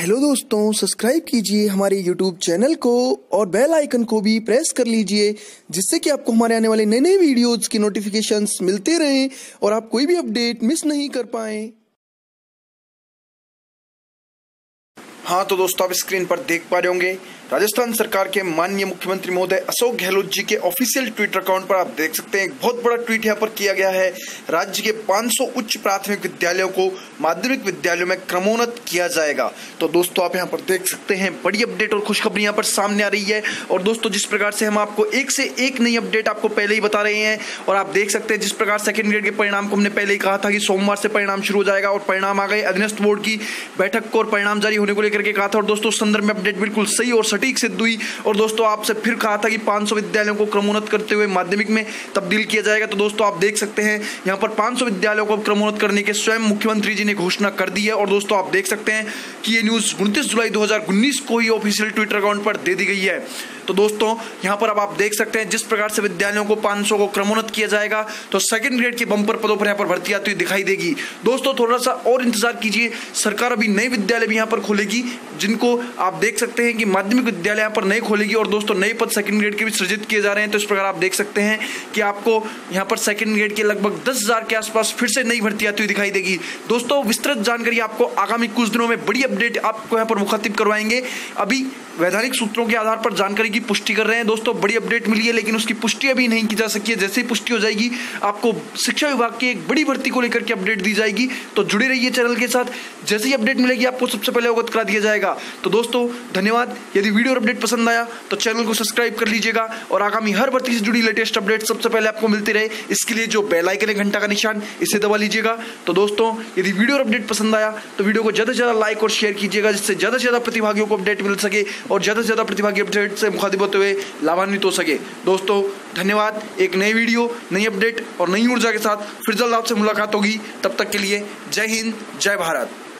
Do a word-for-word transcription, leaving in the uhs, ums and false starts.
Hello दोस्तों, subscribe कीजिए हमारे यूट्यूब चैनल को और बेल आइकन को भी प्रेस कर लीजिए, जिससे कि आपको हमारे आने वाले नए नए वीडियोज की नोटिफिकेशंस मिलते रहें और आप कोई भी अपडेट मिस नहीं कर पाएं। हाँ तो दोस्तों, आप स्क्रीन पर देख पा रहे होंगे राजस्थान सरकार के माननीय मुख्यमंत्री महोदय अशोक गहलोत जी के ऑफिशियल ट्विटर अकाउंट पर आप देख सकते हैं एक बहुत बड़ा ट्वीट यहाँ पर किया गया है। राज्य के पाँच सौ उच्च प्राथमिक विद्यालयों को माध्यमिक विद्यालयों में क्रमोन्नत किया जाएगा। तो दोस्तों आप यहाँ पर देख सकते हैं बड़ी अपडेट और खुशखबरी यहाँ पर सामने आ रही है। और दोस्तों जिस प्रकार से हम आपको एक से एक नई अपडेट आपको पहले ही बता रहे हैं, और आप देख सकते हैं जिस प्रकार सेकेंड ग्रेड के परिणाम को हमने पहले ही कहा था कि सोमवार से परिणाम शुरू हो जाएगा, और परिणाम आ गए। अधीनस्थ बोर्ड की बैठक को और परिणाम जारी होने को लेकर के कहा था, और दोस्तों संदर्भ में अपडेट बिल्कुल सही और सटीक सिद्ध हुई। और दोस्तों आपसे फिर कहा था कि पाँच सौ विद्यालयों को क्रमोन्नत करते हुए माध्यमिक में तब्दील किया जाएगा। तो दोस्तों आप देख सकते हैं यहां पर पाँच सौ विद्यालयों को क्रमोन्नत करने के स्वयं मुख्यमंत्री जी ने घोषणा कर दी है। और दोस्तों आप देख सकते हैं कि ये न्यूज उनतीस जुलाई दो हज़ार उन्नीस को ही ऑफिशियल ट्विटर अकाउंट पर दे दी गई है। तो दोस्तों यहां पर अब आप देख सकते हैं जिस प्रकार से विद्यालयों को पाँच सौ को क्रमोन्नत किया जाएगा, तो सेकंड ग्रेड के बंपर पदों पर यहां पर भर्ती आती हुई दिखाई देगी। दोस्तों थोड़ा सा और इंतजार कीजिए, सरकार अभी नए विद्यालय भी यहां पर खोलेगी, जिनको आप देख सकते हैं कि माध्यमिक विद्यालय यहां पर नए खोलेगी। और दोस्तों नए पद सेकंड ग्रेड के भी सृजित किए जा रहे हैं। तो इस प्रकार आप देख सकते हैं कि आपको यहां पर सेकंड ग्रेड के लगभग दस हजार के आसपास फिर से नई भर्ती आती हुई दिखाई देगी। दोस्तों विस्तृत जानकारी आपको आगामी कुछ दिनों में बड़ी अपडेट आपको यहां पर मुखातिब करवाएंगे। अभी वैधानिक सूत्रों के आधार पर जानकारी की पुष्टि कर रहे हैं। दोस्तों बड़ी अपडेट मिली है, लेकिन उसकी पुष्टि अभी नहीं की जा सकी है। जैसे ही पुष्टि हो जाएगी आपको शिक्षा विभाग की एक बड़ी भर्ती को लेकर के अपडेट दी जाएगी। तो जुड़े रहिए चैनल के साथ, जैसे ही अपडेट मिलेगी आपको सबसे पहले अवगत करा दिया जाएगा। तो दोस्तों धन्यवाद। यदि वीडियो और अपडेट पसंद आया तो चैनल को सब्सक्राइब कर लीजिएगा, और आगामी हर भर्ती से जुड़ी लेटेस्ट अपडेट सबसे पहले आपको मिलती रहे, इसके लिए जो बेल आइकन है घंटा का निशान, इसे दबा लीजिएगा। तो दोस्तों यदि वीडियो और अपडेट पसंद आया तो वीडियो को ज्यादा से ज्यादा लाइक और शेयर कीजिएगा, जिससे ज्यादा से ज्यादा प्रतिभागियों को अपडेट मिल सके और ज्यादा से ज्यादा प्रतिभागी अपडेट से मुखातिब होते हुए लाभान्वित हो सके। दोस्तों धन्यवाद। एक नई वीडियो, नई अपडेट और नई ऊर्जा के साथ फिर जल्द आपसे मुलाकात होगी। तब तक के लिए जय हिंद, जय भारत।